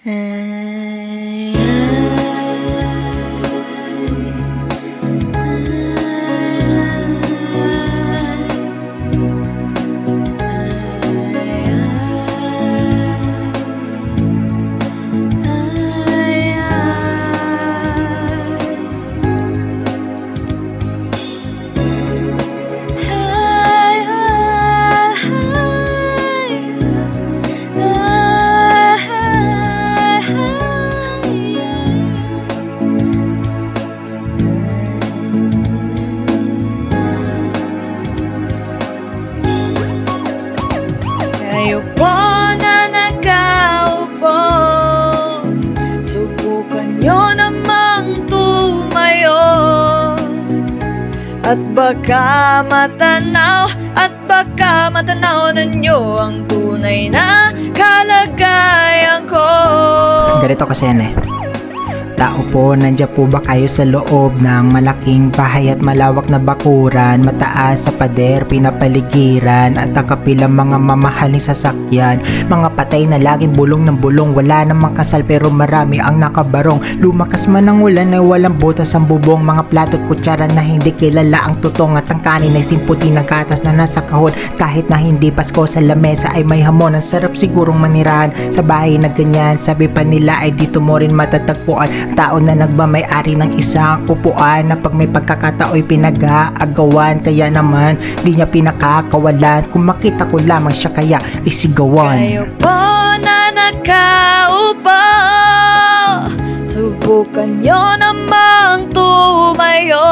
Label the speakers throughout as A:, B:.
A: Kayo po na nakaupo, subukan nyo namang tumayo. At baka matanaw ninyo ang tunay na kalagayan ko.
B: Ganito kasi yan eh. Tao po, nandiyan po ba kayo sa loob ng malaking bahay at malawak na bakuran, mataas sa pader, pinapaligiran at nakapilang mga mamahaling sasakyan, mga patay na laging bulong ng bulong, wala namang kasal pero marami ang nakabarong, lumakas man ang ulan ay walang butas ang bubong, mga plato at kutsara na hindi kilala ang tutong at ang kanin ay simputi ng gatas na nasa kahon, kahit na hindi Pasko sa lamesa ay may hamon, ang sarap sigurong manirahan sa bahay na ganyan, sabi pa nila ay dito mo rin matatagpuan tao na nagmamay-ari ng isang upuan na pag may pagkakatao'y pinag-aagawan, kaya naman di niya pinakakawalan, kung makita ko lamang siya kaya isigawan.
A: Kayo po na nakaupo, subukan nyo namang tumayo.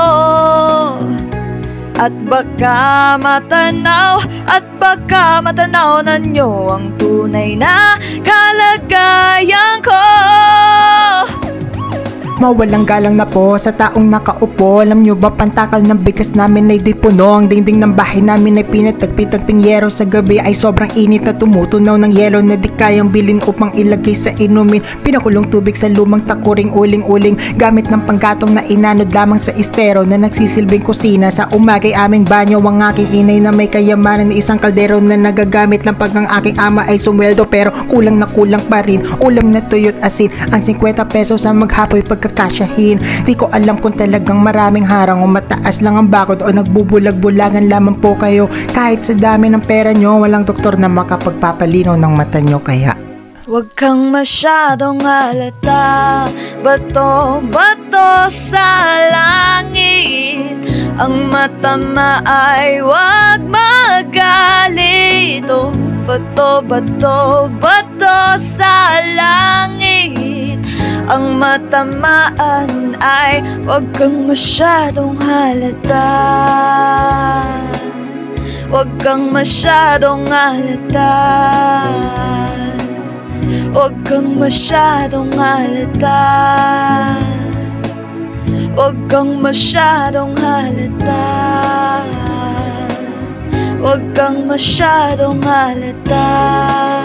A: At baka matanaw na nyo ang tunay na kalagayan ko.
B: Mawalang galang na po sa taong nakaupo. Alam nyo ba pantakal ng bigas namin ay di puno, ang dingding ng bahay namin ay pinatagpitagping yero, sa gabi ay sobrang init na tumutunaw ng yelo na di kayang bilin upang ilagay sa inumin, pinakulong tubig sa lumang takuring uling-uling, gamit ng panggatong na inanod lamang sa estero na nagsisilbing kusina, sa umagay aming banyo ang aking inay na may kayamanan na isang kaldero na nagagamit lang pag ang aking ama ay sumweldo, pero kulang na kulang pa rin ulam na tuyo't asin, ang 50 pesos sa maghapoy pagkakasyahin. Di ko alam kung talagang maraming harang o mataas lang ang bakod o nagbubulag-bulagan lamang po kayo. Kahit sa dami ng pera nyo, walang doktor na makapagpapalinaw ng mata nyo, kaya
A: Huwag kang masyadong halata, bato-bato sa langit. Ang matama ay huwag magalit. Bato-bato sa langit. Ang matamaan ay huwag kang masyadong halata. Huwag kang masyadong halata. Huwag kang masyadong halata. Huwag kang masyadong halata. Huwag kang masyadong halata.